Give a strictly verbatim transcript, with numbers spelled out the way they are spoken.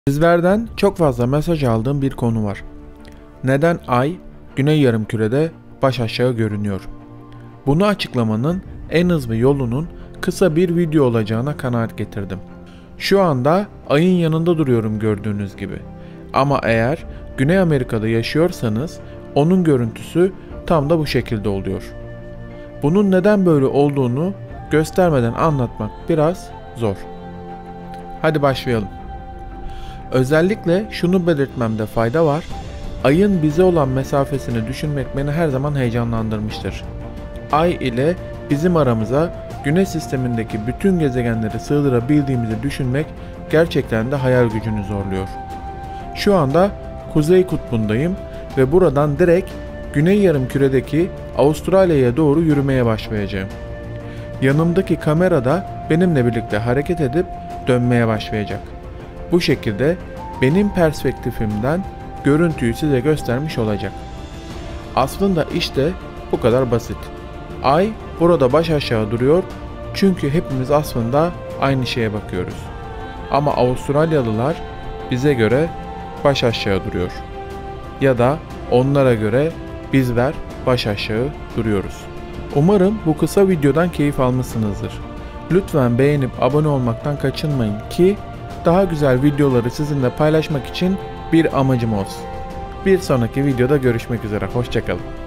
Sizlerden çok fazla mesaj aldığım bir konu var. Neden Ay, Güney Yarımküre'de baş aşağı görünüyor? Bunu açıklamanın en hızlı yolunun kısa bir video olacağına kanaat getirdim. Şu anda Ay'ın yanında duruyorum gördüğünüz gibi. Ama eğer Güney Amerika'da yaşıyorsanız onun görüntüsü tam da bu şekilde oluyor. Bunun neden böyle olduğunu göstermeden anlatmak biraz zor. Hadi başlayalım. Özellikle şunu belirtmemde fayda var. Ay'ın bize olan mesafesini düşünmek beni her zaman heyecanlandırmıştır. Ay ile bizim aramıza Güneş sistemindeki bütün gezegenleri sığdırabildiğimizi düşünmek gerçekten de hayal gücünü zorluyor. Şu anda Kuzey Kutbu'ndayım ve buradan direkt Güney Yarımküre'deki Avustralya'ya doğru yürümeye başlayacağım. Yanımdaki kamera da benimle birlikte hareket edip dönmeye başlayacak. Bu şekilde benim perspektifimden görüntüyü size göstermiş olacak. Aslında işte bu kadar basit. Ay burada baş aşağı duruyor çünkü hepimiz aslında aynı şeye bakıyoruz. Ama Avustralyalılar bize göre baş aşağı duruyor. Ya da onlara göre bizler baş aşağı duruyoruz. Umarım bu kısa videodan keyif almışsınızdır. Lütfen beğenip abone olmaktan kaçınmayın ki daha güzel videoları sizinle paylaşmak için bir amacım olsun. Bir sonraki videoda görüşmek üzere. Hoşça kalın.